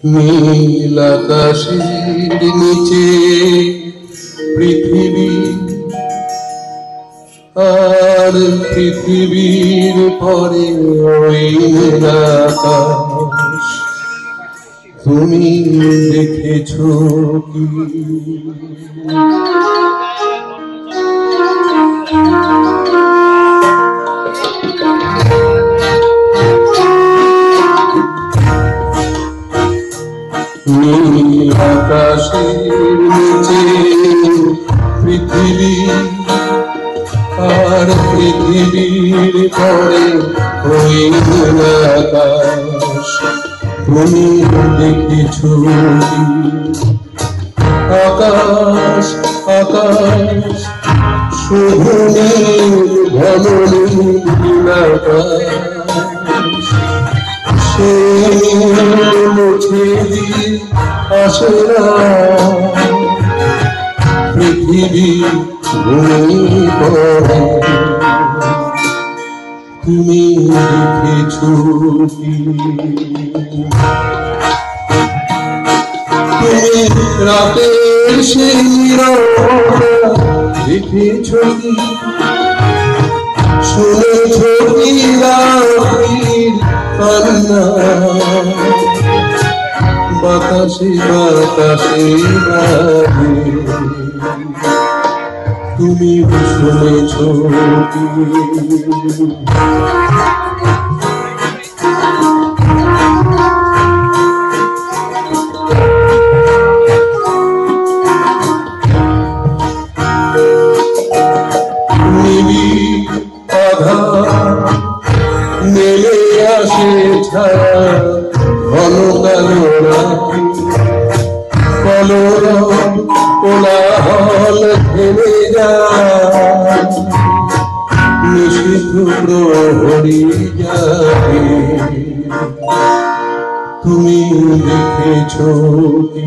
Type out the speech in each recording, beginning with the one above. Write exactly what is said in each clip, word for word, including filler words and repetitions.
নীল আকাশের নিচে পৃথিবী, আর পৃথিবীর পরে ওই নীল আকাশ। তুমি দেখেছো কি? নীল আকাশের নিচে পৃথিবী, আর পৃথিবীর পরে ওই নীল আকাশ। তুমি দেখেছো কি? আকাশ আকাশ শুধু নীল, ঘন নীল আকাশ। সে মুছে দিয়ে আসে না পৃথিবী ঘুমিয়ে পড়ে। তুমি দেখেছো কি? তুমি রাতের সেই নীরবতা দেখেছো কি? শুনেছো কি রাত্রির কান্না? বাতাসে বাতাসে বাজে, তুমি শুনেছো কি? নেমে আসে ছায়া, ঘন কালো রাত্রি, কলরব কোলাহল থেমে যায়, নিষিদ্ধ প্রহরী যাবে। তুমি দেখেছো কি?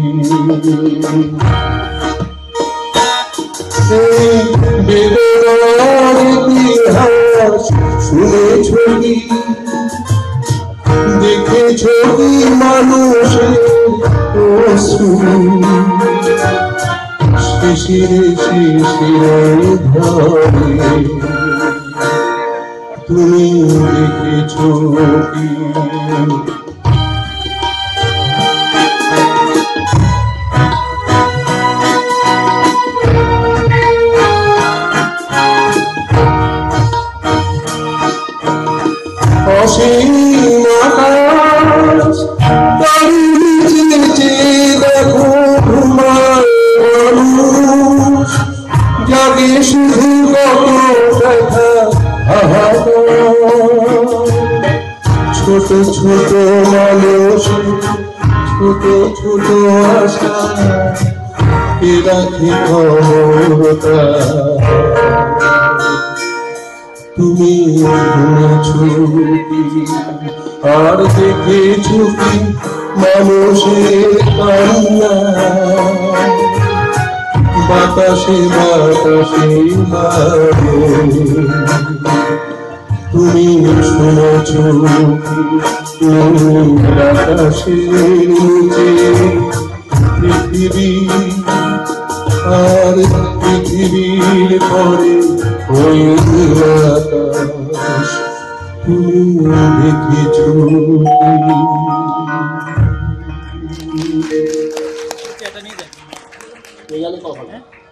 সেই বেদনার ইতিহাস শুনেছো কি? দেখেছো কি মানুষের অশ্রু শিশিরে শিশিরে ধরে? তুমি দেখেছো কি? অসীম আকাশ তারই নিচে দেখো ঘুমায় মানুষ, জাগে শুধু কত ব্যথা হাহাকার। ছোট ছোট মানুষ, ছোট ছোট আশা, কে রাখে ক্ষমতা? তুমি শুনেছো কি? আর দেখেছো কি মানুষের কান্না? বাতাসে বাতাসে বাজে, তুমি শুনেছো কি? আকাশের নিচে পৃথিবী, আর পৃথিবীর পরে ওই নীল আকাশ। তুমি দেখেছো কি?